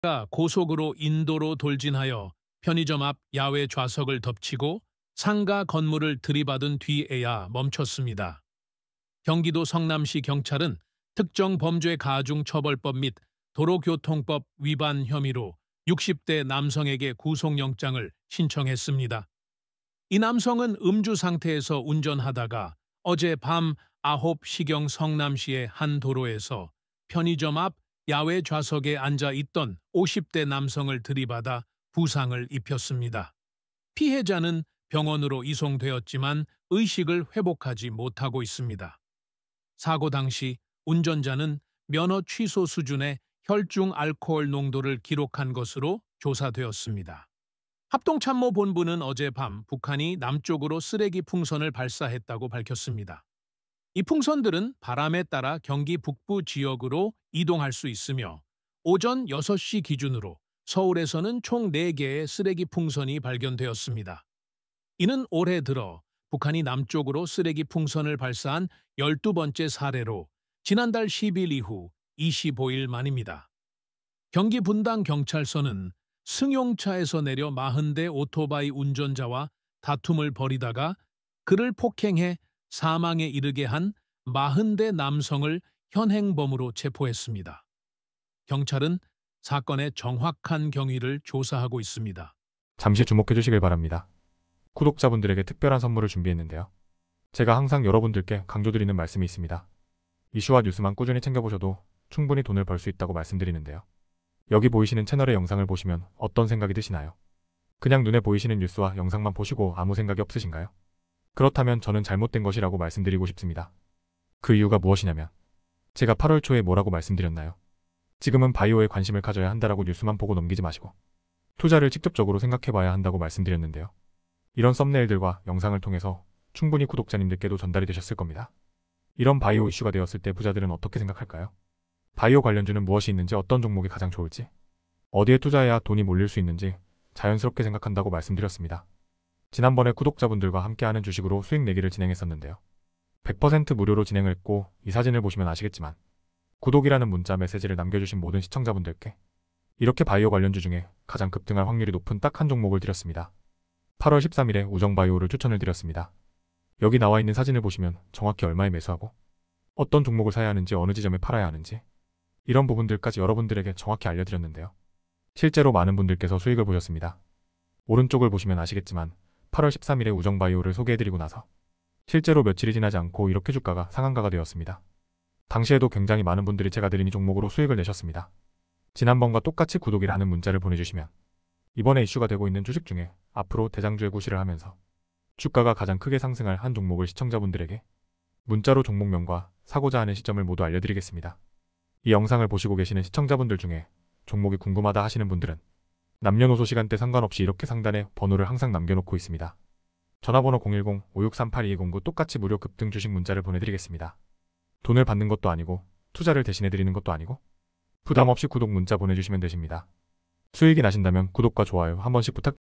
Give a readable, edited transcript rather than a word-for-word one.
가 고속으로 인도로 돌진하여 편의점 앞 야외 좌석을 덮치고 상가 건물을 들이받은 뒤에야 멈췄습니다. 경기도 성남시 경찰은 특정 범죄 가중 처벌법 및 도로교통법 위반 혐의로 60대 남성에게 구속영장을 신청했습니다. 이 남성은 음주 상태에서 운전하다가 어제 밤 9시경 성남시의 한 도로에서 편의점 앞 야외 좌석에 앉아 있던 50대 남성을 들이받아 부상을 입혔습니다. 피해자는 병원으로 이송되었지만 의식을 회복하지 못하고 있습니다. 사고 당시 운전자는 면허 취소 수준의 혈중 알코올 농도를 기록한 것으로 조사되었습니다. 합동참모본부는 어젯밤 북한이 남쪽으로 쓰레기 풍선을 발사했다고 밝혔습니다. 이 풍선들은 바람에 따라 경기 북부 지역으로 이동할 수 있으며 오전 6시 기준으로 서울에서는 총 4개의 쓰레기 풍선이 발견되었습니다. 이는 올해 들어 북한이 남쪽으로 쓰레기 풍선을 발사한 12번째 사례로 지난달 10일 이후 25일 만입니다. 경기 분당경찰서는 승용차에서 내려 40대 오토바이 운전자와 다툼을 벌이다가 그를 폭행해 사망에 이르게 한 40대 남성을 현행범으로 체포했습니다. 경찰은 사건의 정확한 경위를 조사하고 있습니다. 잠시 주목해 주시길 바랍니다. 구독자분들에게 특별한 선물을 준비했는데요. 제가 항상 여러분들께 강조드리는 말씀이 있습니다. 이슈와 뉴스만 꾸준히 챙겨보셔도 충분히 돈을 벌 수 있다고 말씀드리는데요. 여기 보이시는 채널의 영상을 보시면 어떤 생각이 드시나요? 그냥 눈에 보이시는 뉴스와 영상만 보시고 아무 생각이 없으신가요? 그렇다면 저는 잘못된 것이라고 말씀드리고 싶습니다. 그 이유가 무엇이냐면 제가 8월 초에 뭐라고 말씀드렸나요? 지금은 바이오에 관심을 가져야 한다라고 뉴스만 보고 넘기지 마시고 투자를 직접적으로 생각해봐야 한다고 말씀드렸는데요. 이런 썸네일들과 영상을 통해서 충분히 구독자님들께도 전달이 되셨을 겁니다. 이런 바이오 이슈가 되었을 때 부자들은 어떻게 생각할까요? 바이오 관련주는 무엇이 있는지, 어떤 종목이 가장 좋을지, 어디에 투자해야 돈이 몰릴 수 있는지 자연스럽게 생각한다고 말씀드렸습니다. 지난번에 구독자분들과 함께하는 주식으로 수익 내기를 진행했었는데요. 100% 무료로 진행을 했고 이 사진을 보시면 아시겠지만 구독이라는 문자 메시지를 남겨주신 모든 시청자분들께 이렇게 바이오 관련주 중에 가장 급등할 확률이 높은 딱 한 종목을 드렸습니다. 8월 13일에 우정바이오를 추천을 드렸습니다. 여기 나와 있는 사진을 보시면 정확히 얼마에 매수하고 어떤 종목을 사야 하는지, 어느 지점에 팔아야 하는지 이런 부분들까지 여러분들에게 정확히 알려드렸는데요. 실제로 많은 분들께서 수익을 보셨습니다. 오른쪽을 보시면 아시겠지만 8월 13일에 우정바이오를 소개해드리고 나서 실제로 며칠이 지나지 않고 이렇게 주가가 상한가가 되었습니다. 당시에도 굉장히 많은 분들이 제가 드린 이 종목으로 수익을 내셨습니다. 지난번과 똑같이 구독이라는 문자를 보내주시면 이번에 이슈가 되고 있는 주식 중에 앞으로 대장주에 구시를 하면서 주가가 가장 크게 상승할 한 종목을 시청자분들에게 문자로 종목명과 사고자 하는 시점을 모두 알려드리겠습니다. 이 영상을 보시고 계시는 시청자분들 중에 종목이 궁금하다 하시는 분들은 남녀노소 시간대 상관없이 이렇게 상단에 번호를 항상 남겨놓고 있습니다. 전화번호 010-5638-2209 똑같이 무료 급등 주식 문자를 보내드리겠습니다. 돈을 받는 것도 아니고 투자를 대신해드리는 것도 아니고 부담없이 구독 문자 보내주시면 되십니다. 수익이 나신다면 구독과 좋아요 한 번씩 부탁드립니다.